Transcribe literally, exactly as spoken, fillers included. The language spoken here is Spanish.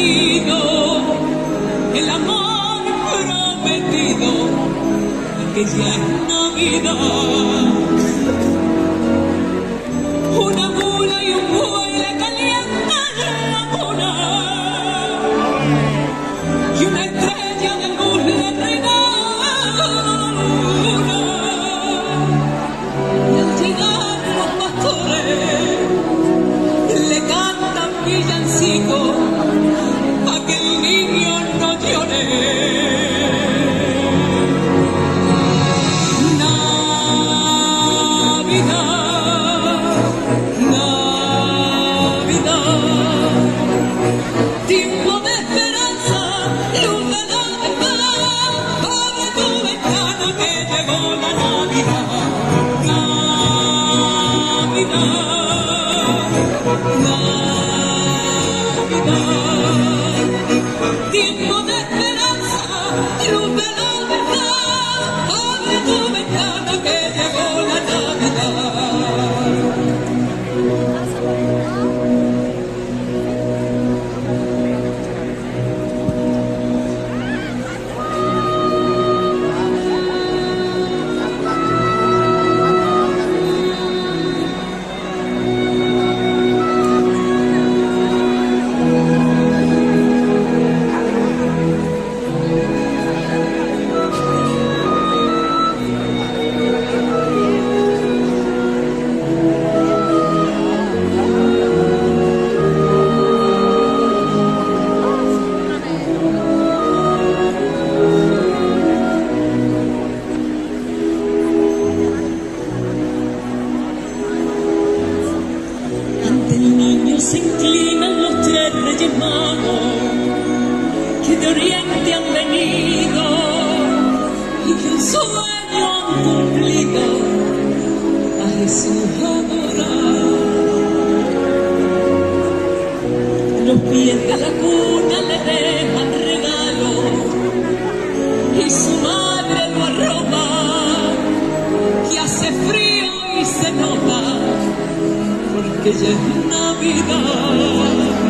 nacido el amor prometido, que ya es Navidad. Una mula y un buey le calientan la cuna, y una estrella de luz le regala la luna. Y al llegar los pastores le cantan villancicos a que el niño no llore. Tiempo de esperanza, luz de la verdad, abre tu ventana que llegó la Navidad. Navidad, Navidad. Tiempo de esperanza, luz de la verdad, abre tu ventana que llegó la Navidad. Se inclinan los tres reyes magos que de oriente han venido y que en sueño han cumplido a Jesús adorado. Los pies de la cuna le dejan regalos y su madre lo arropa, que hace frío y se nota porque ya es Navidad.